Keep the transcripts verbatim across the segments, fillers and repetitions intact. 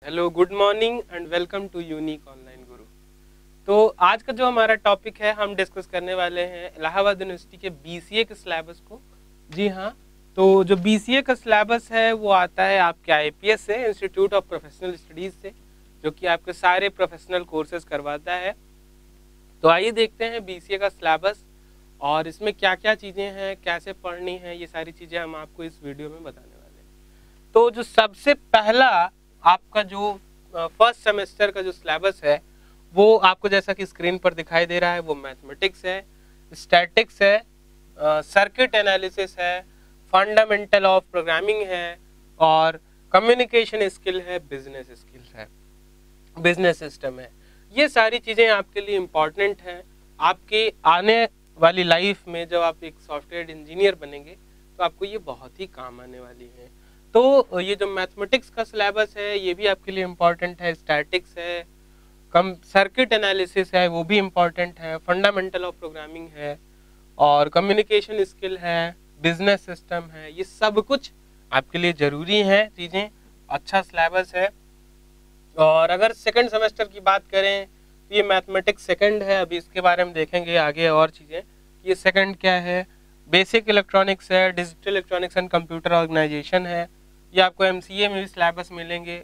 Hello, good morning and welcome to unique online Guru. तो आज का जो हमारा टॉपिक है, हम डिस्कस करने वाले हैं इलाहाबाद यूनिवर्सिटी के बीसीए के सिलेबस को। जी हाँ, तो जो बीसीए का सिलेबस है वो आता है आपके आईपीएस से, इंस्टीट्यूट ऑफ प्रोफेशनल स्टडीज़ से, जो कि आपके सारे प्रोफेशनल कोर्सेज करवाता है। तो आइए देखते हैं बीसीए का सिलेबस और इसमें क्या क्या चीज़ें हैं, कैसे पढ़नी है, ये सारी चीज़ें हम आपको इस वीडियो में बताने वाले हैं। तो जो सबसे पहला आपका जो फर्स्ट सेमेस्टर का जो सिलेबस है वो आपको जैसा कि स्क्रीन पर दिखाई दे रहा है, वो मैथमेटिक्स है, स्टैटिक्स है, सर्किट एनालिसिस है, फंडामेंटल ऑफ प्रोग्रामिंग है और कम्युनिकेशन स्किल है, बिजनेस स्किल है, बिजनेस सिस्टम है। ये सारी चीज़ें आपके लिए इम्पॉर्टेंट हैं। आपके आने वाली लाइफ में जब आप एक सॉफ्टवेयर इंजीनियर बनेंगे तो आपको ये बहुत ही काम आने वाली है। तो ये जो मैथमेटिक्स का सिलेबस है ये भी आपके लिए इम्पॉर्टेंट है, स्टैटिक्स है, कम सर्किट एनालिसिस है वो भी इम्पॉर्टेंट है, फंडामेंटल ऑफ प्रोग्रामिंग है और कम्युनिकेशन स्किल है, बिजनेस सिस्टम है। ये सब कुछ आपके लिए ज़रूरी है चीज़ें। अच्छा सिलेबस है। और अगर सेकंड सेमेस्टर की बात करें तो ये मैथमेटिक्स सेकंड है। अभी इसके बारे में देखेंगे आगे और चीज़ें। ये सेकंड क्या है, बेसिक इलेक्ट्रॉनिक्स है, digital electronics and computer organization है। ये आपको एमसीए में भी सिलेबस मिलेंगे।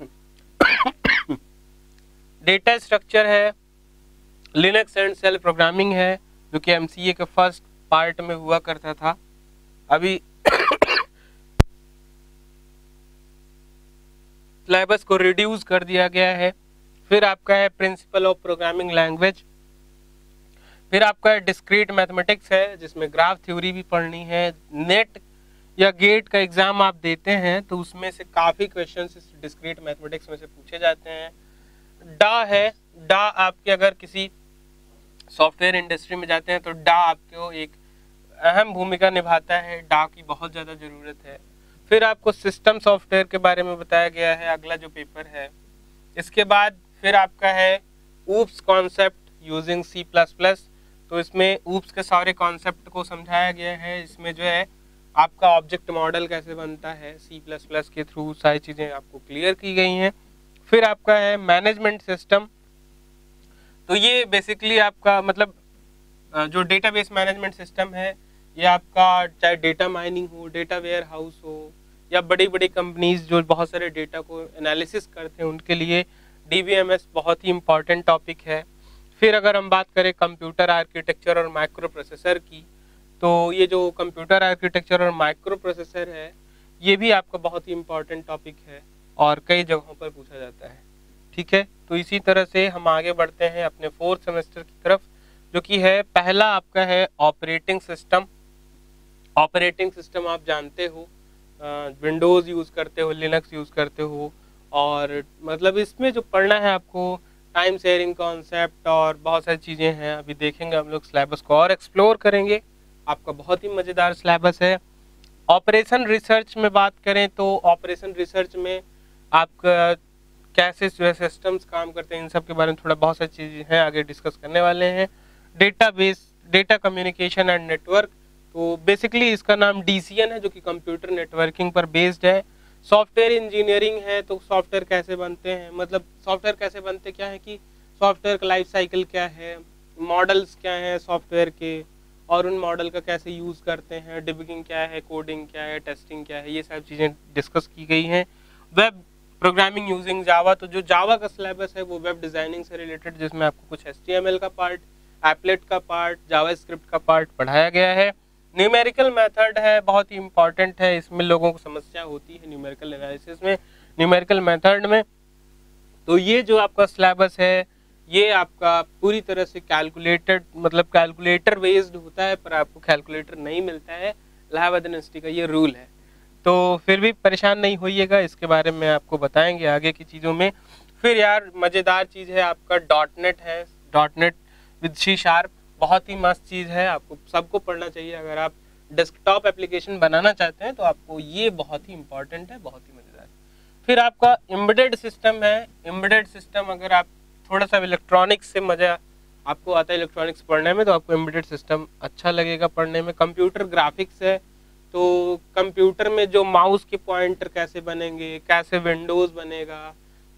डेटा स्ट्रक्चर है, लिनक्स एंड सेल प्रोग्रामिंग है, जो कि एमसीए के फर्स्ट पार्ट में हुआ करता था। अभी सिलेबस को रिड्यूस कर दिया गया है। फिर आपका है प्रिंसिपल ऑफ प्रोग्रामिंग लैंग्वेज। फिर आपका डिस्क्रीट मैथमेटिक्स है, जिसमें ग्राफ थ्योरी भी पढ़नी है। नेट या गेट का एग्जाम आप देते हैं तो उसमें से काफ़ी क्वेश्चंस इस डिस्क्रीट मैथमेटिक्स में से पूछे जाते हैं। डा है, डा आपके अगर किसी सॉफ्टवेयर इंडस्ट्री में जाते हैं तो डा आपको एक अहम भूमिका निभाता है। डा की बहुत ज़्यादा ज़रूरत है। फिर आपको सिस्टम सॉफ्टवेयर के बारे में बताया गया है, अगला जो पेपर है। इसके बाद फिर आपका है OOPs concept using C plus plus. तो इसमें ऊप्स के सारे कॉन्सेप्ट को समझाया गया है। इसमें जो है आपका ऑब्जेक्ट मॉडल कैसे बनता है, सी प्लस प्लस के थ्रू सारी चीज़ें आपको क्लियर की गई हैं। फिर आपका है मैनेजमेंट सिस्टम। तो ये बेसिकली आपका मतलब जो डेटाबेस मैनेजमेंट सिस्टम है, ये आपका चाहे डेटा माइनिंग हो, डेटा वेयर हाउस हो, या बड़ी बड़ी कंपनीज जो बहुत सारे डेटा को एनालिसिस करते हैं उनके लिए डीबीएमएस बहुत ही इम्पॉर्टेंट टॉपिक है। फिर अगर हम बात करें कंप्यूटर आर्किटेक्चर और माइक्रो प्रोसेसर की, तो ये जो कंप्यूटर आर्किटेक्चर और माइक्रो प्रोसेसर है ये भी आपका बहुत ही इम्पॉर्टेंट टॉपिक है और कई जगहों पर पूछा जाता है। ठीक है, तो इसी तरह से हम आगे बढ़ते हैं अपने फोर्थ सेमेस्टर की तरफ, जो कि है पहला आपका है ऑपरेटिंग सिस्टम। ऑपरेटिंग सिस्टम आप जानते हो, विंडोज़ यूज़ करते हो, लिनक्स यूज़ करते हो, और मतलब इसमें जो पढ़ना है आपको टाइम शेयरिंग कॉन्सेप्ट और बहुत सारी चीज़ें हैं। अभी देखेंगे हम लोग सिलेबस को और एक्सप्लोर करेंगे। आपका बहुत ही मज़ेदार सिलेबस है। ऑपरेशन रिसर्च में बात करें तो ऑपरेशन रिसर्च में आपका कैसे जो है सिस्टम्स काम करते हैं, इन सब के बारे में थोड़ा बहुत सारी चीज़ें हैं, आगे डिस्कस करने वाले हैं। Database, data communication and network, तो बेसिकली इसका नाम डीसीएन है, जो कि कंप्यूटर नेटवर्किंग पर बेस्ड है। सॉफ्टवेयर इंजीनियरिंग है, तो सॉफ्टवेयर कैसे बनते हैं, मतलब सॉफ्टवेयर कैसे बनते क्या है कि सॉफ्टवेयर का लाइफ साइकिल क्या है, मॉडल्स क्या हैं सॉफ्टवेयर के, और उन मॉडल का कैसे यूज़ करते हैं, डिबगिंग क्या है, कोडिंग क्या है, टेस्टिंग क्या है, ये सब चीज़ें डिस्कस की गई हैं। वेब प्रोग्रामिंग यूजिंग जावा, तो जो जावा का सिलेबस है वो वेब डिज़ाइनिंग से रिलेटेड, जिसमें आपको कुछ एचटीएमएल का पार्ट, एप्लेट का पार्ट, जावास्क्रिप्ट का पार्ट पढ़ाया गया है। न्यूमेरिकल मेथड है, बहुत ही इंपॉर्टेंट है। इसमें लोगों को समस्या होती है न्यूमेरिकल एनालिसिस में, न्यूमेरिकल मेथड में। तो ये जो आपका सिलेबस है ये आपका पूरी तरह से कैलकुलेटेड, मतलब कैलकुलेटर बेस्ड होता है, पर आपको कैलकुलेटर नहीं मिलता है। इलाहाबाद यूनिवर्सिटी का ये रूल है। तो फिर भी परेशान नहीं होइएगा, इसके बारे में आपको बताएंगे आगे की चीज़ों में। फिर यार मज़ेदार चीज़ है आपका डॉट नेट है, dot net with C sharp, बहुत ही मस्त चीज़ है, आपको सबको पढ़ना चाहिए। अगर आप डेस्कटॉप एप्लीकेशन बनाना चाहते हैं तो आपको ये बहुत ही इंपॉर्टेंट है, बहुत ही मज़ेदार। फिर आपका एम्बेडेड सिस्टम है। एम्बेडेड सिस्टम, अगर आप थोड़ा सा इलेक्ट्रॉनिक्स से मज़ा आपको आता है इलेक्ट्रॉनिक्स पढ़ने में, तो आपको एम्बेडेड सिस्टम अच्छा लगेगा पढ़ने में। कंप्यूटर ग्राफिक्स है, तो कंप्यूटर में जो माउस के पॉइंटर कैसे बनेंगे, कैसे विंडोज़ बनेगा,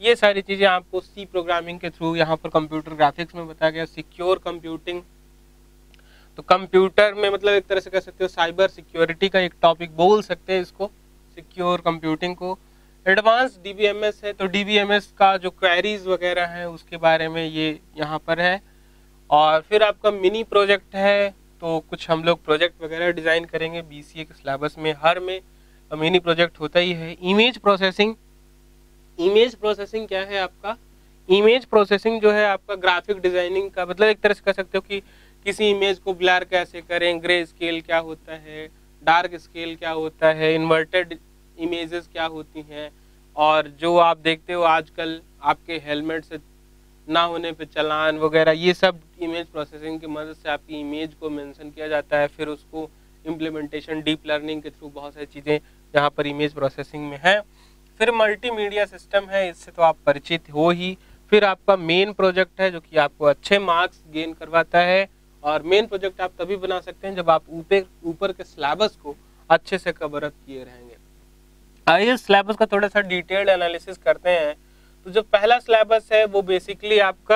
ये सारी चीज़ें आपको सी प्रोग्रामिंग के थ्रू यहाँ पर कंप्यूटर ग्राफिक्स में बताया गया। सिक्योर कंप्यूटिंग, तो कंप्यूटर में मतलब एक तरह से कह सकते हो साइबर सिक्योरिटी का एक टॉपिक बोल सकते हैं इसको, सिक्योर कंप्यूटिंग को। एडवांस डीबीएमएस है, तो डीबीएमएस का जो क्वेरीज वगैरह हैं उसके बारे में ये यहाँ पर है। और फिर आपका मिनी प्रोजेक्ट है, तो कुछ हम लोग प्रोजेक्ट वगैरह डिज़ाइन करेंगे। बीसीए के सिलेबस में हर में मिनी प्रोजेक्ट होता ही है। इमेज प्रोसेसिंग, इमेज प्रोसेसिंग क्या है आपका? इमेज प्रोसेसिंग जो है आपका ग्राफिक डिजाइनिंग का, मतलब एक तरह से कह सकते हो कि किसी इमेज को ब्लर कैसे करें, ग्रे स्केल क्या होता है, डार्क स्केल क्या होता है, इन्वर्टेड इमेजेस क्या होती हैं, और जो आप देखते हो आजकल आपके हेलमेट से ना होने पे चालान वगैरह, ये सब इमेज प्रोसेसिंग की मदद से आपकी इमेज को मेंशन किया जाता है। फिर उसको इम्प्लीमेंटेशन डीप लर्निंग के थ्रू बहुत सारी चीज़ें यहाँ पर इमेज प्रोसेसिंग में है। फिर मल्टीमीडिया सिस्टम है, इससे तो आप परिचित हो ही। फिर आपका मेन प्रोजेक्ट है जो कि आपको अच्छे मार्क्स गेन करवाता है, और मेन प्रोजेक्ट आप तभी बना सकते हैं जब आप ऊपर ऊपर के सिलेबस को अच्छे से कवर अप किए रहेंगे। आइए सिलेबस का थोड़ा सा डिटेल्ड एनालिसिस करते हैं। तो जो पहला सिलेबस है वो बेसिकली आपका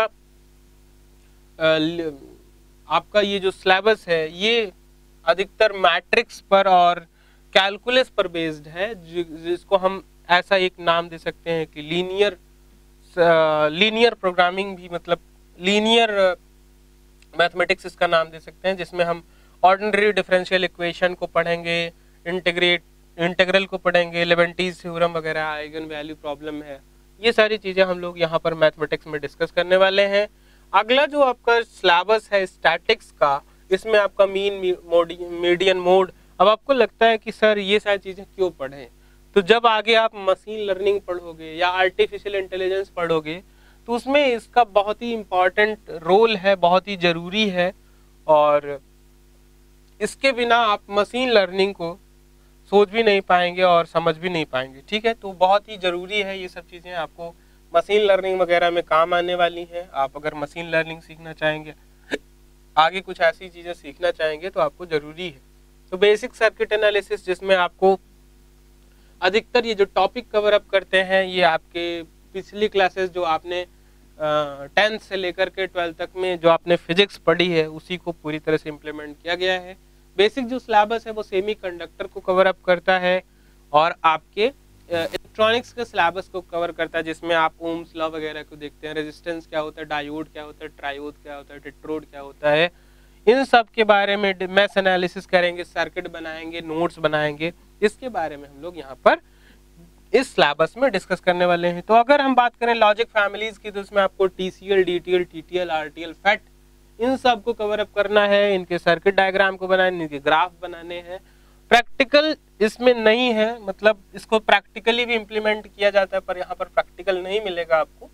आ, आपका ये जो सिलेबस है ये अधिकतर मैट्रिक्स पर और कैलकुलस पर बेस्ड है, जिसको हम ऐसा एक नाम दे सकते हैं कि लीनियर लीनियर प्रोग्रामिंग भी, मतलब लीनियर मैथमेटिक्स इसका नाम दे सकते हैं, जिसमें हम ऑर्डिनरी डिफरेंशियल इक्वेशन को पढ़ेंगे, इंटीग्रेट इंटीग्रल को पढ़ेंगे, लेवेंटीज थ्योरम वगैरह, आइगन वैल्यू प्रॉब्लम है, ये सारी चीज़ें हम लोग यहाँ पर मैथमेटिक्स में डिस्कस करने वाले हैं। अगला जो आपका सिलेबस है स्टैटिक्स का, इसमें आपका मीन, मीडियन, मोड। अब आपको लगता है कि सर ये सारी चीज़ें क्यों पढ़ें, तो जब आगे आप मशीन लर्निंग पढ़ोगे या आर्टिफिशियल इंटेलिजेंस पढ़ोगे तो उसमें इसका बहुत ही इम्पॉर्टेंट रोल है, बहुत ही ज़रूरी है, और इसके बिना आप मशीन लर्निंग को सोच भी नहीं पाएंगे और समझ भी नहीं पाएंगे। ठीक है, तो बहुत ही ज़रूरी है, ये सब चीज़ें आपको मशीन लर्निंग वगैरह में काम आने वाली हैं। आप अगर मशीन लर्निंग सीखना चाहेंगे, आगे कुछ ऐसी चीज़ें सीखना चाहेंगे तो आपको ज़रूरी है। तो बेसिक सर्किट एनालिसिस, जिसमें आपको अधिकतर ये जो टॉपिक कवर अप करते हैं, ये आपके पिछली क्लासेस जो आपने टेंथ से लेकर के ट्वेल्थ तक में जो आपने फिजिक्स पढ़ी है उसी को पूरी तरह से इम्प्लीमेंट किया गया है। बेसिक जो सिलेबस है वो सेमी कंडक्टर को कवर अप करता है, और आपके इलेक्ट्रॉनिक्स के सिलेबस को कवर करता है, जिसमें आप ओम्स लॉ वगैरह को देखते हैं, रेजिस्टेंस क्या होता है, डायोड क्या होता है, ट्रायोड क्या होता है, टेट्रोड क्या होता है, इन सब के बारे में मैथ एनालिसिस करेंगे, सर्किट बनाएंगे, नोट्स बनाएंगे। इसके बारे में हम लोग यहाँ पर इस सिलेबस में डिस्कस करने वाले हैं। तो अगर हम बात करें लॉजिक फैमिलीज की, तो उसमें आपको TCL, DTL, TTL, RTL, FET, इन सब को कवर अप करना है, इनके सर्किट डायग्राम को बनाने, इनके ग्राफ बनाने हैं। प्रैक्टिकल इसमें नहीं है, मतलब इसको प्रैक्टिकली भी इम्प्लीमेंट किया जाता है, पर यहाँ पर प्रैक्टिकल नहीं मिलेगा आपको।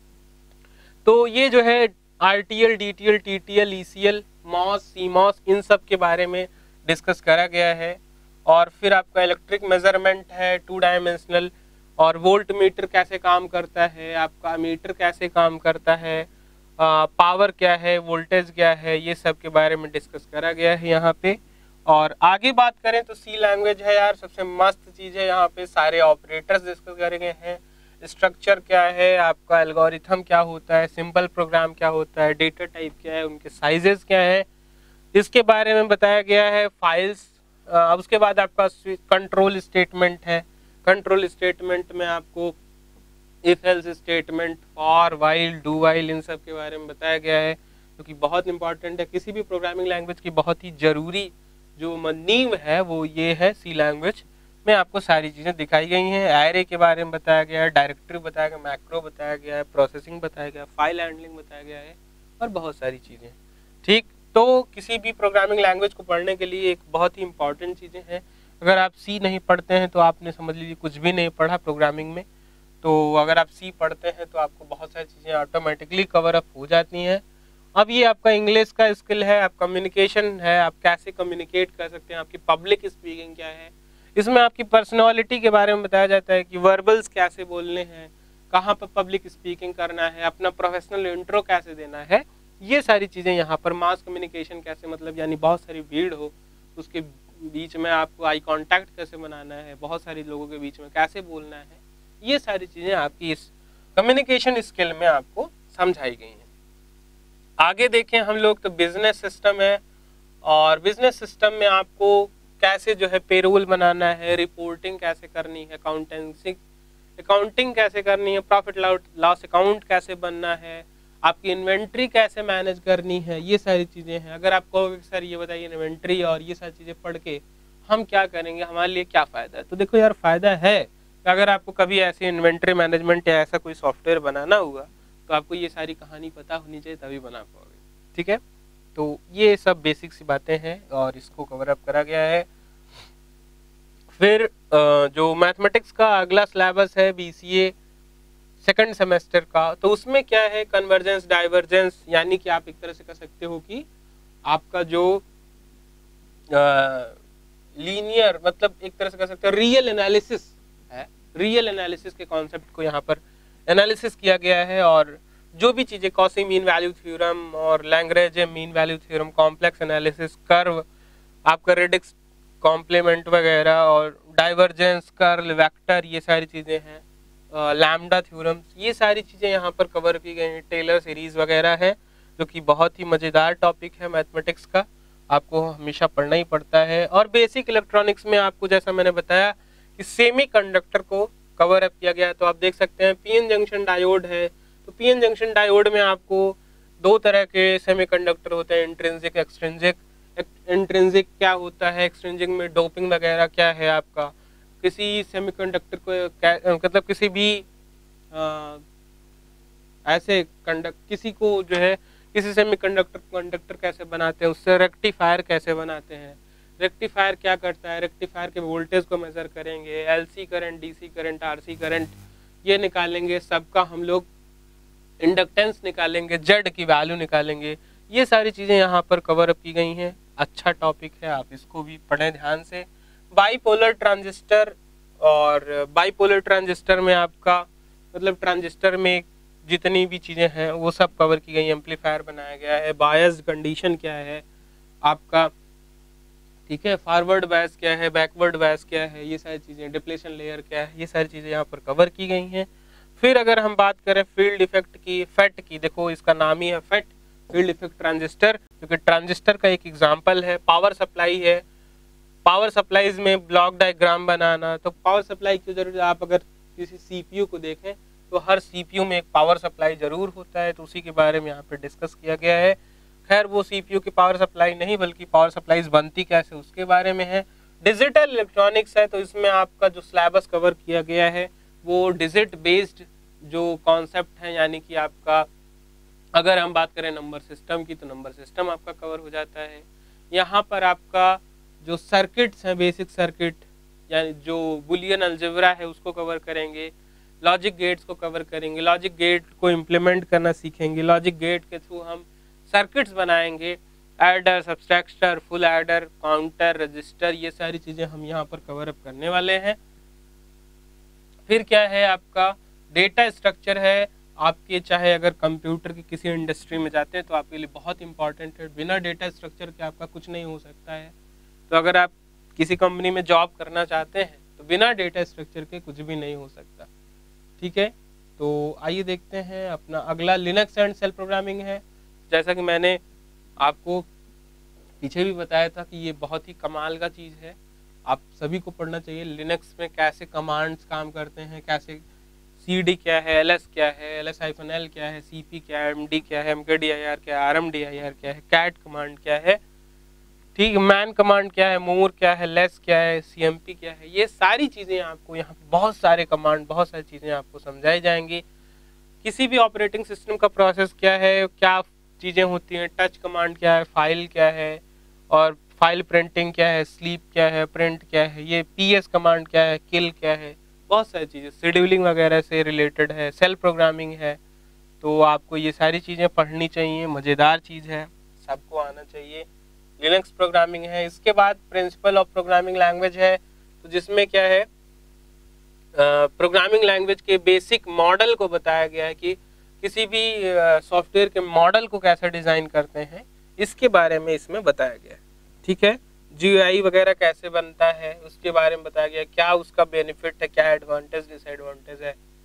तो ये जो है RTL, DTL, TTL, ECL, MOS, CMOS, इन सब के बारे में डिस्कस करा गया है। और फिर आपका इलेक्ट्रिक मेजरमेंट है, टू डायमेंशनल, और वोल्ट मीटर कैसे काम करता है, आपका मीटर कैसे काम करता है, पावर क्या है, वोल्टेज क्या है, ये सब के बारे में डिस्कस करा गया है यहाँ पे। और आगे बात करें तो सी लैंग्वेज है यार, सबसे मस्त चीज़ है यहाँ पे, सारे ऑपरेटर्स डिस्कस करे गए हैं, स्ट्रक्चर क्या है, आपका एल्गोरिथम क्या होता है, सिंपल प्रोग्राम क्या होता है, डेटा टाइप क्या है, उनके साइजेस क्या है, इसके बारे में बताया गया है। फाइल्स, अब उसके बाद आपका कंट्रोल स्टेटमेंट है, कंट्रोल स्टेटमेंट में आपको if else statement, for, while, do while, इन सब के बारे में बताया गया है, जो कि बहुत इंपॉर्टेंट है। किसी भी प्रोग्रामिंग लैंग्वेज की बहुत ही ज़रूरी जो नींव है वो ये है। सी लैंग्वेज में आपको सारी चीज़ें दिखाई गई हैं, एरे के बारे में बताया गया है, डायरेक्टरी बताया गया, मैक्रो बताया गया है, प्रोसेसिंग बताया गया, फाइल हैंडलिंग बताया गया है, और बहुत सारी चीज़ें। ठीक, तो किसी भी प्रोग्रामिंग लैंग्वेज को पढ़ने के लिए एक बहुत ही इंपॉर्टेंट चीज़ें हैं। अगर आप सी नहीं पढ़ते हैं तो आपने समझ लीजिए कुछ भी नहीं पढ़ा प्रोग्रामिंग में। तो अगर आप सी पढ़ते हैं तो आपको बहुत सारी चीज़ें ऑटोमेटिकली कवर अप हो जाती हैं। अब ये आपका इंग्लिश का स्किल है, आप कम्युनिकेशन है, आप कैसे कम्युनिकेट कर सकते हैं, आपकी पब्लिक स्पीकिंग क्या है, इसमें आपकी पर्सनैलिटी के बारे में बताया जाता है कि वर्बल्स कैसे बोलने हैं, कहाँ पर पब्लिक स्पीकिंग करना है, अपना प्रोफेशनल इंट्रो कैसे देना है, ये सारी चीज़ें यहाँ पर। मास कम्युनिकेशन कैसे, मतलब यानी बहुत सारी भीड़ हो उसके बीच में आपको आई कांटेक्ट कैसे बनाना है, बहुत सारे लोगों के बीच में कैसे बोलना है, ये सारी चीज़ें आपकी इस कम्युनिकेशन स्किल में आपको समझाई गई हैं। आगे देखें हम लोग तो बिजनेस सिस्टम है, और बिजनेस सिस्टम में आपको कैसे जो है पेरोल बनाना है, रिपोर्टिंग कैसे करनी है, अकाउंटेंसी अकाउंटिंग कैसे करनी है, प्रॉफिट लॉस अकाउंट कैसे बनना है, आपकी इन्वेंट्री कैसे मैनेज करनी है, ये सारी चीज़ें हैं। अगर आप कहोगे सर ये बताइए इन्वेंट्री और ये सारी चीज़ें पढ़ के हम क्या करेंगे, हमारे लिए क्या फ़ायदा है, तो देखो यार फ़ायदा है कि अगर आपको कभी ऐसी इन्वेंट्री मैनेजमेंट या ऐसा कोई सॉफ्टवेयर बनाना हुआ तो आपको ये सारी कहानी पता होनी चाहिए, तभी बना पाओगे। ठीक है, तो ये सब बेसिक सी बातें हैं और इसको कवर अप करा गया है। फिर जो मैथमेटिक्स का अगला सिलेबस है बीसीए सेकंड सेमेस्टर का, तो उसमें क्या है कन्वर्जेंस डाइवर्जेंस, यानी कि आप एक तरह से कह सकते हो कि आपका जो लीनियर मतलब एक तरह से कह सकते हो रियल एनालिसिस है, रियल एनालिसिस के कॉन्सेप्ट को यहाँ पर एनालिसिस किया गया है। और जो भी चीज़ें कॉची मीन वैल्यू थ्योरम और Lagrange mean value theorem, complex analysis, curve, आपका रेडिक्स कॉम्प्लीमेंट वगैरह, और डाइवर्जेंस, कर्ल, वेक्टर, ये सारी चीज़ें हैं, लैम्डा थ्योरम्स, ये सारी चीज़ें यहाँ पर कवर की गई हैं। टेलर सीरीज़ वगैरह है जो कि बहुत ही मज़ेदार टॉपिक है मैथमेटिक्स का, आपको हमेशा पढ़ना ही पड़ता है। और बेसिक इलेक्ट्रॉनिक्स में आपको जैसा मैंने बताया कि सेमीकंडक्टर को कवर अप किया गया है। तो आप देख सकते हैं पीएन जंक्शन डायोड है, तो पीएन जंक्शन डायोड में आपको दो तरह के सेमीकंडक्टर होते हैं, इंट्रिंसिक एक्सट्रिंसिक। इंट्रिंसिक क्या होता है, एक्सट्रिंसिक में डोपिंग वगैरह क्या है आपका, किसी सेमीकंडक्टर को मतलब किसी भी आ, ऐसे कंडक्ट किसी को जो है किसी सेमीकंडक्टर कंडक्टर कैसे बनाते हैं, उससे रेक्टिफायर कैसे बनाते हैं, रेक्टिफायर क्या करता है, रेक्टिफायर के वोल्टेज को मेजर करेंगे, LC current, DC current, RC current ये निकालेंगे, सबका हम लोग इंडक्टेंस निकालेंगे, जेड की वैल्यू निकालेंगे, ये सारी चीज़ें यहाँ पर कवर अप की गई हैं। अच्छा टॉपिक है, आप इसको भी पढ़ें ध्यान से। बाईपोलर ट्रांजिस्टर, और बाईपोलर ट्रांजिस्टर में आपका मतलब ट्रांजिस्टर में जितनी भी चीज़ें हैं वो सब कवर की गई, एम्पलीफायर बनाया गया है, बायस्ड कंडीशन क्या है आपका, ठीक है, फॉरवर्ड बायस क्या है, बैकवर्ड बायस क्या है, ये सारी चीज़ें, डिप्लेशन लेयर क्या है, ये सारी चीज़ें यहाँ पर कवर की गई हैं। फिर अगर हम बात करें फील्ड इफेक्ट की, फेट की, देखो इसका नाम ही है फेट, फील्ड इफेक्ट ट्रांजिस्टर, क्योंकि ट्रांजिस्टर का एक एग्जांपल है। पावर सप्लाई है, पावर सप्लाईज में ब्लॉक डायग्राम बनाना, तो पावर सप्लाई की जरूरत, आप अगर किसी सीपीयू को देखें तो हर सीपीयू में एक पावर सप्लाई जरूर होता है, तो उसी के बारे में यहाँ पे डिस्कस किया गया है। खैर वो सीपीयू की पावर सप्लाई नहीं बल्कि पावर सप्लाईज बनती कैसे उसके बारे में है। डिजिटल इलेक्ट्रॉनिक्स है, तो इसमें आपका जो सिलेबस कवर किया गया है वो डिजिट बेस्ड जो कॉन्सेप्ट है, यानी कि आपका अगर हम बात करें नंबर सिस्टम की तो नंबर सिस्टम आपका कवर हो जाता है। यहाँ पर आपका जो सर्किट्स हैं, बेसिक सर्किट यानी जो बुलियन अलजेब्रा है उसको कवर करेंगे, लॉजिक गेट्स को कवर करेंगे, लॉजिक गेट को इम्प्लीमेंट करना सीखेंगे, लॉजिक गेट के थ्रू हम सर्किट्स बनाएंगे, adder, subtractor, full adder, counter, register, ये सारी चीज़ें हम यहाँ पर कवर अप करने वाले हैं। फिर क्या है आपका डेटा स्ट्रक्चर है, आपके चाहे अगर कंप्यूटर की किसी इंडस्ट्री में जाते हैं तो आपके लिए बहुत इंपॉर्टेंट है, बिना डेटा स्ट्रक्चर के आपका कुछ नहीं हो सकता है। तो अगर आप किसी कंपनी में जॉब करना चाहते हैं तो बिना डेटा स्ट्रक्चर के कुछ भी नहीं हो सकता, ठीक है। तो आइए देखते हैं अपना अगला लिनक्स एंड सेल प्रोग्रामिंग है। जैसा कि मैंने आपको पीछे भी बताया था कि ये बहुत ही कमाल का चीज़ है, आप सभी को पढ़ना चाहिए। लिनक्स में कैसे कमांड्स काम करते हैं, कैसे सी डी क्या है, एल एस क्या है, एल एस हाइफन एल क्या है, सी पी क्या है, एम डी क्या है, एम के डी आई आर क्या है, R M D I R क्या है, कैट कमांड क्या है, ठीक, मैन कमांड क्या है, मोर क्या है, लेस क्या है, सी एम पी क्या है, ये सारी चीज़ें आपको यहाँ बहुत सारे कमांड, बहुत सारी चीज़ें आपको समझाई जाएंगी। किसी भी ऑपरेटिंग सिस्टम का प्रोसेस क्या है, क्या चीज़ें होती हैं, टच कमांड क्या है, फाइल क्या है, और फाइल प्रिंटिंग क्या है, स्लीप क्या है, प्रिंट क्या है, ये पी एस कमांड क्या है, किल क्या है, बहुत सारी चीज़ें शेड्यूलिंग वगैरह से रिलेटेड है, सेल प्रोग्रामिंग है। तो आपको ये सारी चीज़ें पढ़नी चाहिए, मज़ेदार चीज़ है, सबको आना चाहिए। लिनक्स प्रोग्रामिंग है। इसके बाद प्रिंसिपल ऑफ प्रोग्रामिंग लैंग्वेज है, तो जिसमें क्या है प्रोग्रामिंग लैंग्वेज के बेसिक मॉडल को बताया गया है कि किसी भी सॉफ्टवेयर के मॉडल को कैसे डिज़ाइन करते हैं, इसके बारे में इसमें बताया गया है, ठीक है। जी यू आई वगैरह कैसे बनता है उसके बारे में बताया गया है, क्या उसका बेनिफिट है, क्या एडवांटेज डिसएडवांटेज है,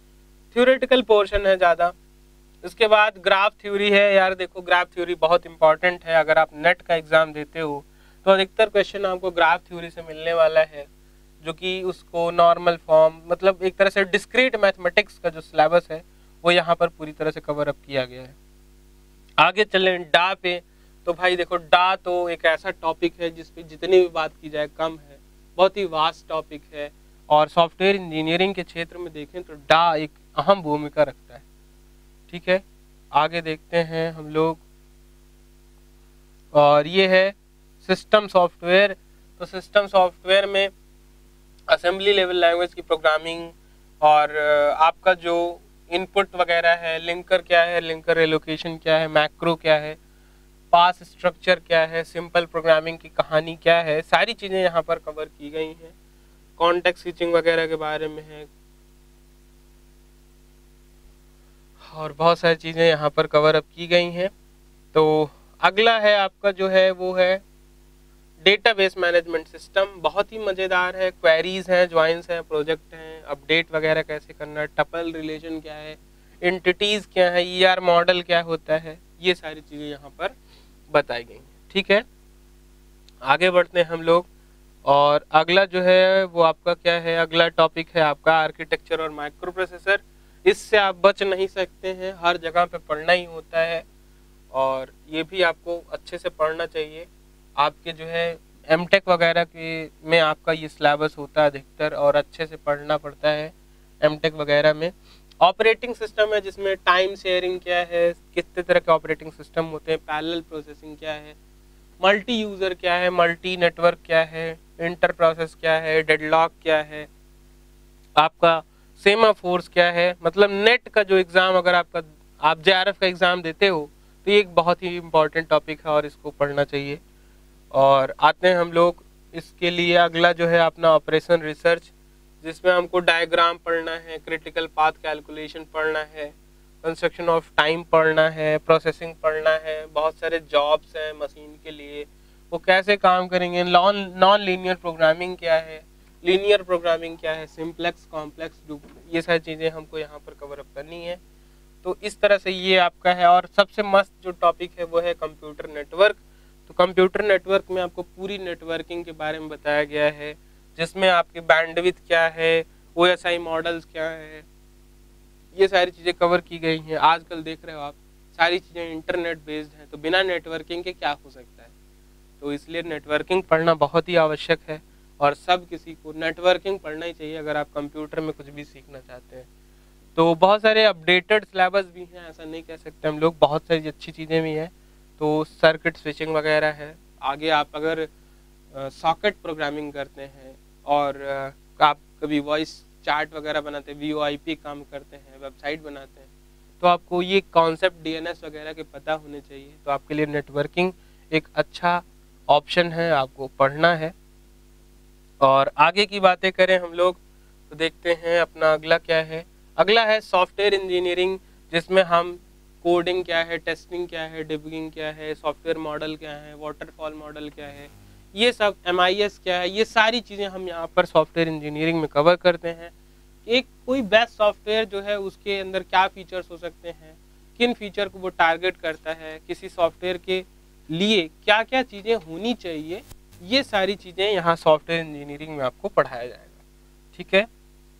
थ्योरेटिकल पोर्शन है ज़्यादा। इसके बाद ग्राफ थ्योरी है। यार देखो ग्राफ थ्योरी बहुत इंपॉर्टेंट है, अगर आप नेट का एग्जाम देते हो तो अधिकतर क्वेश्चन आपको ग्राफ थ्योरी से मिलने वाला है, जो कि उसको नॉर्मल फॉर्म मतलब एक तरह से डिस्क्रीट मैथमेटिक्स का जो सिलेबस है वो यहाँ पर पूरी तरह से कवर अप किया गया है। आगे चलें डा पे, तो भाई देखो डा तो एक ऐसा टॉपिक है जिस पे जितनी भी बात की जाए कम है, बहुत ही वास्ट टॉपिक है, और सॉफ्टवेयर इंजीनियरिंग के क्षेत्र में देखें तो डा एक अहम भूमिका रखता है। ठीक है, आगे देखते हैं हम लोग, और ये है सिस्टम सॉफ्टवेयर। तो सिस्टम सॉफ्टवेयर में असेंबली लेवल लैंग्वेज की प्रोग्रामिंग, और आपका जो इनपुट वगैरह है, लिंकर क्या है, लिंकर एलोकेशन क्या है, मैक्रो क्या है, पास स्ट्रक्चर क्या है, सिंपल प्रोग्रामिंग की कहानी क्या है, सारी चीज़ें यहाँ पर कवर की गई हैं। कॉन्टेक्स्ट स्विचिंग वगैरह के बारे में है, और बहुत सारी चीज़ें यहाँ पर कवर अप की गई हैं। तो अगला है आपका जो है वो है डेटाबेस मैनेजमेंट सिस्टम। बहुत ही मज़ेदार है, क्वेरीज हैं, ज्वाइंस हैं, प्रोजेक्ट हैं, अपडेट वगैरह कैसे करना है, टपल रिलेशन क्या है, एंटिटीज़ क्या है, ई आर मॉडल क्या होता है, ये सारी चीज़ें यहाँ पर बताई गई हैं। ठीक है, आगे बढ़ते हैं हम लोग, और अगला जो है वो आपका क्या है, अगला टॉपिक है आपका आर्किटेक्चर और माइक्रो प्रोसेसर। इससे आप बच नहीं सकते हैं, हर जगह पे पढ़ना ही होता है, और ये भी आपको अच्छे से पढ़ना चाहिए। आपके जो है एमटेक वगैरह के में आपका ये सिलेबस होता है अधिकतर, और अच्छे से पढ़ना पड़ता है एमटेक वगैरह में। ऑपरेटिंग सिस्टम है जिसमें टाइम शेयरिंग क्या है, कितने तरह के ऑपरेटिंग सिस्टम होते हैं, पैरेलल प्रोसेसिंग क्या है, मल्टी यूज़र क्या है, मल्टी नेटवर्क क्या है, इंटर प्रोसेस क्या है, डेडलॉक क्या है, आपका सेमाफोर्स क्या है। मतलब नेट का जो एग्ज़ाम अगर आपका आप जे आर एफ का एग्ज़ाम देते हो तो ये एक बहुत ही इम्पॉर्टेंट टॉपिक है और इसको पढ़ना चाहिए। और आते हैं हम लोग इसके लिए, अगला जो है अपना ऑपरेशन रिसर्च, जिसमें हमको डायग्राम पढ़ना है, क्रिटिकल पाथ कैलकुलेशन पढ़ना है, कंस्ट्रक्शन ऑफ टाइम पढ़ना है, प्रोसेसिंग पढ़ना है, बहुत सारे जॉब्स हैं मशीन के लिए वो कैसे काम करेंगे, नॉन नॉन लीनियर प्रोग्रामिंग क्या है, लीनियर प्रोग्रामिंग क्या है, सिंप्लेक्स, कॉम्प्लेक्स, ये सारी चीज़ें हमको यहाँ पर कवर अप करनी है। तो इस तरह से ये आपका है। और सबसे मस्त जो टॉपिक है वो है कंप्यूटर नेटवर्क। तो कंप्यूटर नेटवर्क में आपको पूरी नेटवर्किंग के बारे में बताया गया है, जिसमें आपकी बैंडविड्थ क्या है, ओ एस आई मॉडल्स क्या है, ये सारी चीज़ें कवर की गई हैं। आजकल देख रहे हो आप सारी चीज़ें इंटरनेट बेस्ड हैं, तो बिना नेटवर्किंग के क्या हो सकता है। तो इसलिए नेटवर्किंग पढ़ना बहुत ही आवश्यक है, और सब किसी को नेटवर्किंग पढ़ना ही चाहिए अगर आप कंप्यूटर में कुछ भी सीखना चाहते हैं। तो बहुत सारे अपडेटेड सिलेबस भी हैं, ऐसा नहीं कह सकते हम लोग, बहुत सारी अच्छी चीज़ें भी हैं। तो सर्किट स्विचिंग वगैरह है। आगे आप अगर सॉकेट प्रोग्रामिंग करते हैं, और आ, आप कभी वॉइस चार्ट वगैरह बनाते हैं, वी ओ आई पी काम करते हैं, वेबसाइट बनाते हैं, तो आपको ये कॉन्सेप्ट डी एन एस वगैरह के पता होने चाहिए। तो आपके लिए नेटवर्किंग एक अच्छा ऑप्शन है, आपको पढ़ना है। और आगे की बातें करें हम लोग तो देखते हैं अपना अगला क्या है। अगला है सॉफ्टवेयर इंजीनियरिंग, जिसमें हम कोडिंग क्या है, टेस्टिंग क्या है, डिबगिंग क्या है, सॉफ्टवेयर मॉडल क्या है, वाटरफॉल मॉडल क्या है, ये सब, एम आई एस क्या है, ये सारी चीज़ें हम यहाँ पर सॉफ्टवेयर इंजीनियरिंग में कवर करते हैं। एक कोई बेस्ट सॉफ्टवेयर जो है उसके अंदर क्या फीचर्स हो सकते हैं, किन फीचर को वो टारगेट करता है, किसी सॉफ्टवेयर के लिए क्या क्या चीज़ें होनी चाहिए, ये सारी चीज़ें यहाँ सॉफ्टवेयर इंजीनियरिंग में आपको पढ़ाया जाएगा। ठीक है,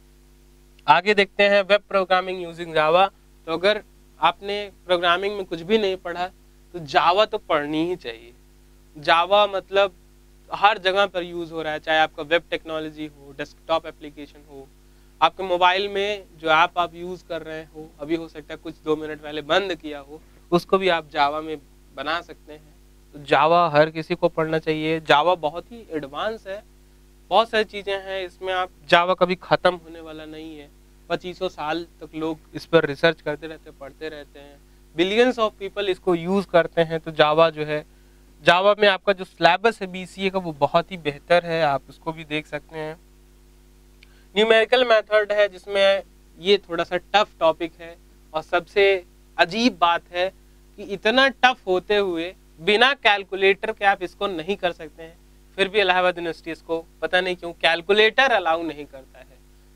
आगे देखते हैं वेब प्रोग्रामिंग यूजिंग जावा। तो अगर आपने प्रोग्रामिंग में कुछ भी नहीं पढ़ा तो जावा तो पढ़नी ही चाहिए। जावा मतलब हर जगह पर यूज़ हो रहा है, चाहे आपका वेब टेक्नोलॉजी हो, डेस्कटॉप एप्लीकेशन हो, आपके मोबाइल में जो ऐप आप यूज़ कर रहे हो, अभी हो सकता है कुछ दो मिनट पहले बंद किया हो, उसको भी आप जावा में बना सकते हैं। तो जावा हर किसी को पढ़ना चाहिए। जावा बहुत ही एडवांस है, बहुत सारी चीज़ें हैं इसमें, आप जावा कभी ख़त्म होने वाला नहीं है। पच्चीसों साल तक लोग इस पर रिसर्च करते रहते हैं, पढ़ते रहते हैं, बिलियंस ऑफ पीपल इसको यूज़ करते हैं। तो जावा जो है, जावा में आपका जो सिलेबस है बी सी ए का वो बहुत ही बेहतर है, आप उसको भी देख सकते हैं। न्यूमेरिकल मेथड है जिसमें ये थोड़ा सा टफ टॉपिक है, और सबसे अजीब बात है कि इतना टफ होते हुए बिना कैलकुलेटर के आप इसको नहीं कर सकते हैं, फिर भी इलाहाबाद यूनिवर्सिटी इसको पता नहीं क्यों कैलकुलेटर अलाउ नहीं करता है।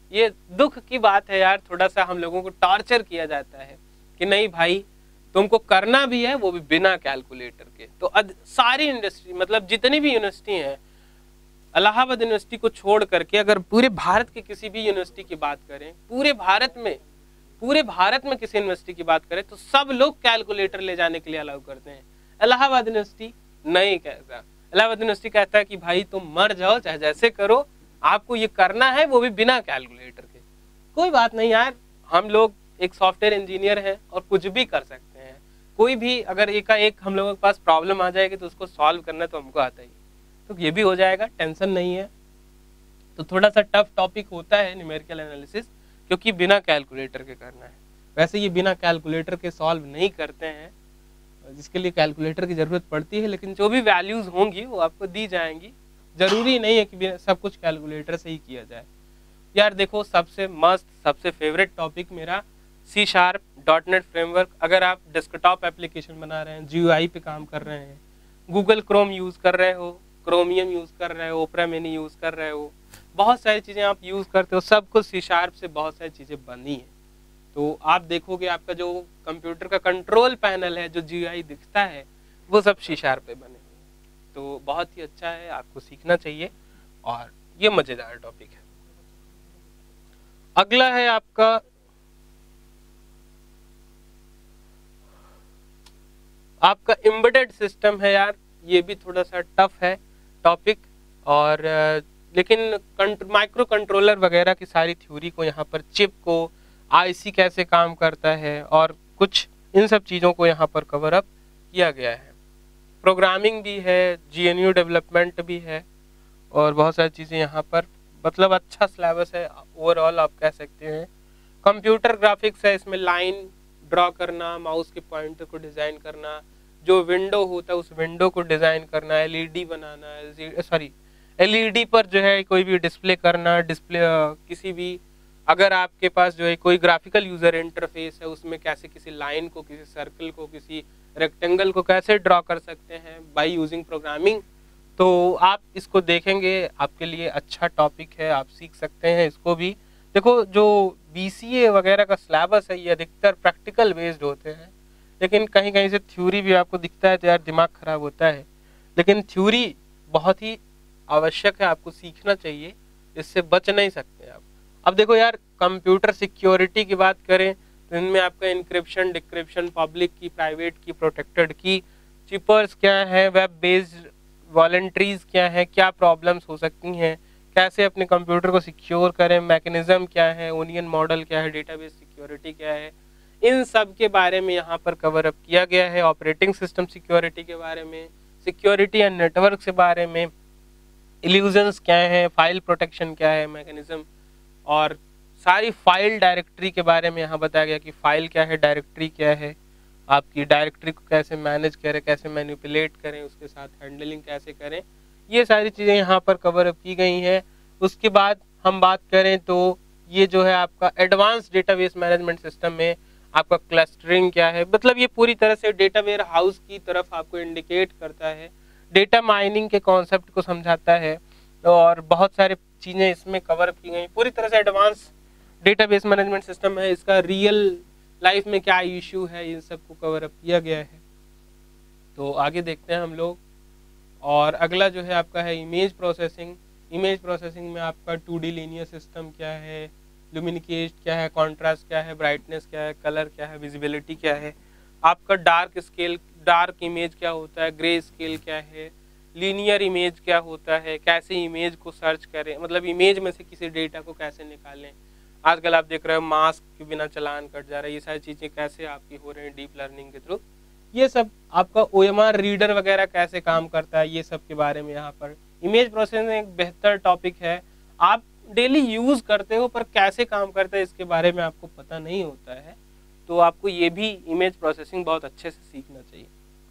ये दुख की बात है यार, थोड़ा सा हम लोगों को टॉर्चर किया जाता है कि नहीं भाई तुमको करना भी है, वो भी बिना कैलकुलेटर के। तो अद, सारी इंडस्ट्री मतलब जितनी भी यूनिवर्सिटी हैं, इलाहाबाद यूनिवर्सिटी को छोड़ करके अगर पूरे भारत के किसी भी यूनिवर्सिटी की बात करें, पूरे भारत में पूरे भारत में किसी यूनिवर्सिटी की बात करें तो सब लोग कैलकुलेटर ले जाने के लिए अलाउ करते हैं। इलाहाबाद यूनिवर्सिटी नहीं कहता। इलाहाबाद यूनिवर्सिटी कहता है कि भाई तुम मर जाओ चाहे जैसे करो, आपको ये करना है, वो भी बिना कैलकुलेटर के। कोई बात नहीं यार, हम लोग एक सॉफ्टवेयर इंजीनियर हैं और कुछ भी कर सकते हैं। कोई भी अगर एक का एक हम लोगों के पास प्रॉब्लम आ जाएगी तो उसको सॉल्व करना तो हमको आता ही, तो ये भी हो जाएगा, टेंशन नहीं है। तो थोड़ा सा टफ टॉपिक होता है न्यूमेरिकल एनालिसिस, क्योंकि बिना कैलकुलेटर के करना है। वैसे ये बिना कैलकुलेटर के सॉल्व नहीं करते हैं, जिसके लिए कैलकुलेटर की ज़रूरत पड़ती है, लेकिन जो भी वैल्यूज़ होंगी वो आपको दी जाएंगी। ज़रूरी नहीं है कि सब कुछ कैलकुलेटर से ही किया जाए। यार देखो, सबसे मस्त सबसे फेवरेट टॉपिक मेरा C sharp dot net framework. अगर आप डेस्कटॉप एप्लीकेशन बना रहे हैं, जी यू आई पे काम कर रहे हैं, गूगल क्रोम यूज़ कर रहे हो, क्रोमियम यूज़ कर रहे हो, ओपरा मिनी यूज़ कर रहे हो, बहुत सारी चीज़ें आप यूज़ करते हो, सब कुछ सी शार्प से बहुत सारी चीज़ें बनी हैं। तो आप देखोगे आपका जो कंप्यूटर का कंट्रोल पैनल है, जो जी यू आई दिखता है, वो सब सी शार्प पे बने हुए हैं। तो बहुत ही अच्छा है, आपको सीखना चाहिए और ये मज़ेदार टॉपिक है। अगला है आपका आपका एम्बेडेड सिस्टम है। यार ये भी थोड़ा सा टफ है टॉपिक, और लेकिन माइक्रो कंट्रोलर वगैरह की सारी थ्योरी को यहाँ पर, चिप को, आईसी कैसे काम करता है और कुछ इन सब चीज़ों को यहाँ पर कवर अप किया गया है। प्रोग्रामिंग भी है, जीएनयू डेवलपमेंट भी है और बहुत सारी चीज़ें यहाँ पर, मतलब अच्छा सिलेबस है ओवरऑल आप कह सकते हैं। कंप्यूटर ग्राफिक्स है, इसमें लाइन ड्रॉ करना, माउस के पॉइंटर को डिज़ाइन करना, जो विंडो होता है उस विंडो को डिज़ाइन करना, एलईडी बनाना, सॉरी एलईडी पर जो है कोई भी डिस्प्ले करना, डिस्प्ले किसी भी, अगर आपके पास जो है कोई ग्राफिकल यूज़र इंटरफेस है उसमें कैसे किसी लाइन को, किसी सर्कल को, किसी रेक्टेंगल को कैसे ड्रॉ कर सकते हैं बाय यूजिंग प्रोग्रामिंग। तो आप इसको देखेंगे, आपके लिए अच्छा टॉपिक है, आप सीख सकते हैं इसको भी। देखो जो बीसीए वगैरह का सिलेबस है ये अधिकतर प्रैक्टिकल बेस्ड होते हैं, लेकिन कहीं कहीं से थ्योरी भी आपको दिखता है तो यार दिमाग खराब होता है, लेकिन थ्योरी बहुत ही आवश्यक है, आपको सीखना चाहिए, इससे बच नहीं सकते आप। अब देखो यार, कंप्यूटर सिक्योरिटी की बात करें तो इनमें आपका encryption, decryption, public key, private key, protected key, ciphers क्या है, वेब बेस्ड वॉलंटरीज क्या है, क्या प्रॉब्लम्स हो सकती हैं, कैसे अपने कंप्यूटर को सिक्योर करें, मैकेनिज्म क्या है, ओनियन मॉडल क्या है, डेटाबेस सिक्योरिटी क्या है, इन सब के बारे में यहाँ पर कवर अप किया गया है। ऑपरेटिंग सिस्टम सिक्योरिटी के बारे में, सिक्योरिटी एंड नेटवर्क के बारे में, इल्यूजन्स क्या है, फाइल प्रोटेक्शन क्या है, मैकेनिज्म, और सारी फाइल डायरेक्टरी के बारे में यहाँ बताया गया कि फाइल क्या है, डायरेक्टरी क्या है, आपकी डायरेक्टरी को कैसे मैनेज करें, कैसे मैनिपुलेट करें, उसके साथ हैंडलिंग कैसे करें, ये सारी चीज़ें यहाँ पर कवर अप की गई हैं। उसके बाद हम बात करें तो ये जो है आपका एडवांस डेटाबेस मैनेजमेंट सिस्टम में आपका क्लस्टरिंग क्या है, मतलब ये पूरी तरह से डेटा वेयर हाउस की तरफ आपको इंडिकेट करता है, डेटा माइनिंग के कॉन्सेप्ट को समझाता है, और बहुत सारे चीज़ें इसमें कवर अप की गई। पूरी तरह से एडवांस डेटाबेस मैनेजमेंट सिस्टम है, इसका रियल लाइफ में क्या इशू है, इन सब को कवर अप किया गया है। तो आगे देखते हैं हम लोग। और अगला जो है आपका है इमेज प्रोसेसिंग। इमेज प्रोसेसिंग में आपका टू डी लीनियर सिस्टम क्या है, लुमिनिकेट क्या है, कॉन्ट्रास्ट क्या है, ब्राइटनेस क्या है, कलर क्या है, विजिबिलिटी क्या है, आपका डार्क स्केल, डार्क इमेज क्या होता है, ग्रे स्केल क्या है, लीनियर इमेज क्या होता है, कैसे इमेज को सर्च करें, मतलब इमेज में से किसी डेटा को कैसे निकालें। आजकल आप देख रहे हो मास्क के बिना चालान कट जा रहा है, ये सारी चीज़ें कैसे आपकी हो रही हैं डीप लर्निंग के थ्रू। ये सब आपका ओ एम आर रीडर वगैरह कैसे काम करता है, ये सब के बारे में यहाँ पर इमेज प्रोसेसिंग एक बेहतर टॉपिक है। आप डेली यूज़ करते हो पर कैसे काम करता है इसके बारे में आपको पता नहीं होता है, तो आपको ये भी इमेज प्रोसेसिंग बहुत अच्छे से सीखना चाहिए।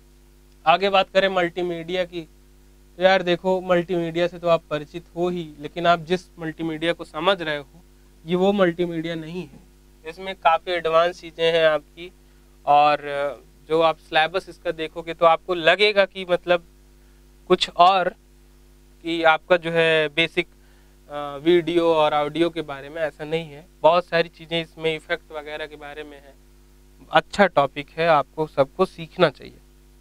आगे बात करें मल्टीमीडिया की, तो यार देखो मल्टीमीडिया से तो आप परिचित हो ही, लेकिन आप जिस मल्टीमीडिया को समझ रहे हो ये वो मल्टीमीडिया नहीं है। इसमें काफ़ी एडवांस चीज़ें हैं आपकी, और जो आप सिलेबस इसका देखोगे तो आपको लगेगा कि मतलब कुछ और, कि आपका जो है बेसिक वीडियो और ऑडियो के बारे में, ऐसा नहीं है। बहुत सारी चीज़ें इसमें इफेक्ट वगैरह के बारे में है। अच्छा टॉपिक है, आपको सबको सीखना चाहिए।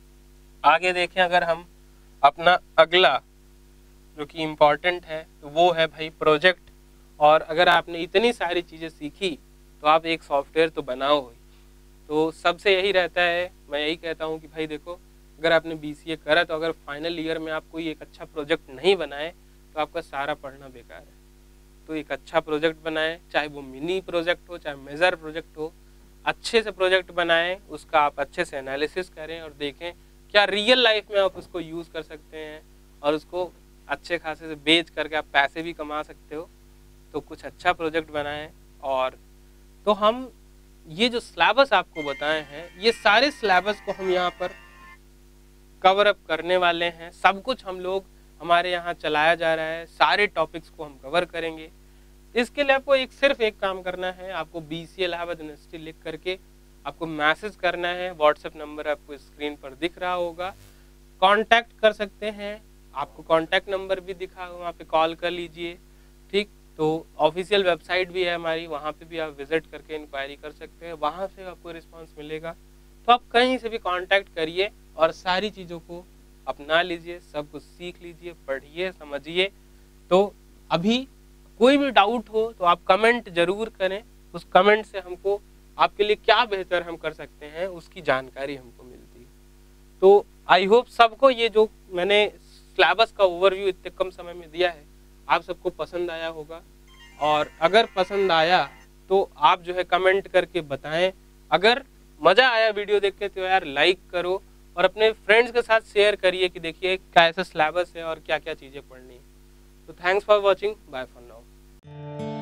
आगे देखें अगर हम अपना अगला जो कि इम्पॉर्टेंट है तो वो है भाई प्रोजेक्ट। और अगर आपने इतनी सारी चीज़ें सीखी तो आप एक सॉफ्टवेयर तो बनाओ ही। तो सबसे यही रहता है, मैं यही कहता हूँ कि भाई देखो, अगर आपने बी सी ए करा तो अगर फाइनल ईयर में आप कोई एक अच्छा प्रोजेक्ट नहीं बनाए तो आपका सारा पढ़ना बेकार है। तो एक अच्छा प्रोजेक्ट बनाएं, चाहे वो मिनी प्रोजेक्ट हो चाहे मेजर प्रोजेक्ट हो, अच्छे से प्रोजेक्ट बनाएं, उसका आप अच्छे से एनालिसिस करें और देखें क्या रियल लाइफ में आप उसको यूज़ कर सकते हैं और उसको अच्छे खासे से बेच करके आप पैसे भी कमा सकते हो। तो कुछ अच्छा प्रोजेक्ट बनाएं। और तो हम ये जो सिलेबस आपको बताए हैं, ये सारे सिलेबस को हम यहाँ पर कवर अप करने वाले हैं। सब कुछ हम लोग हमारे यहाँ चलाया जा रहा है, सारे टॉपिक्स को हम कवर करेंगे। इसके लिए आपको एक सिर्फ एक काम करना है, आपको B C A Allahabad university लिख करके आपको मैसेज करना है। व्हाट्सएप नंबर आपको स्क्रीन पर दिख रहा होगा, कांटेक्ट कर सकते हैं। आपको कांटेक्ट नंबर भी दिखा, वहाँ पे कॉल कर लीजिए, ठीक। तो ऑफिशियल वेबसाइट भी है हमारी, वहाँ पे भी आप विजिट करके इंक्वायरी कर सकते हैं, वहाँ से आपको रिस्पांस मिलेगा। तो आप कहीं से भी कांटेक्ट करिए और सारी चीज़ों को अपना लीजिए, सब कुछ सीख लीजिए, पढ़िए, समझिए। तो अभी कोई भी डाउट हो तो आप कमेंट जरूर करें, उस कमेंट से हमको आपके लिए क्या बेहतर हम कर सकते हैं उसकी जानकारी हमको मिलती है। तो आई होप सबको ये जो मैंने सिलेबस का ओवरव्यू इतने कम समय में दिया है आप सबको पसंद आया होगा। और अगर पसंद आया तो आप जो है कमेंट करके बताएं। अगर मज़ा आया वीडियो देख के तो यार लाइक करो और अपने फ्रेंड्स के साथ शेयर करिए कि देखिए कैसा सिलेबस है और क्या क्या चीज़ें पढ़नी है। तो thanks for watching, bye for now.